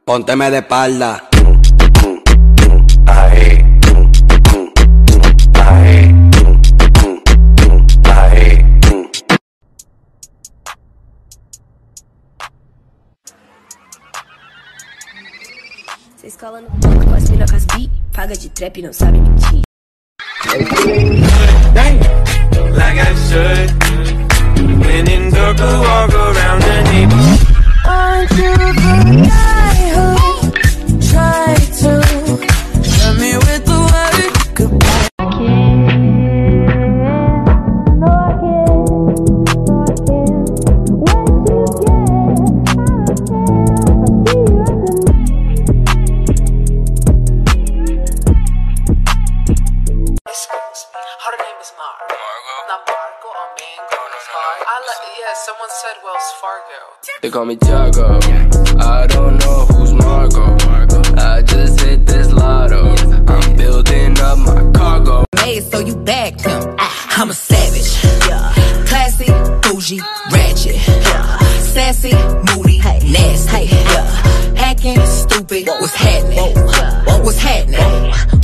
Pónteme de espalda. Ahí. Ahí. Ahí. Cês colam no banco, com as mina com as bi. Paga de trap e não sabe mentir. Like I should. When in dark, I walk around the neighborhood. Aren't you the guy who tried to shut me with the word goodbye? Her name is Margo. Not Margo or Mango. Yeah, someone said Wells Fargo. They call me Tiago. I don't know who's Margo. I just hit this lotto. I'm building up my cargo. Made so you bagged him. I'm a savage. Classy, bougie, ratchet. Sassy, moody, nasty. Hacking, stupid. What's happening? What's happening?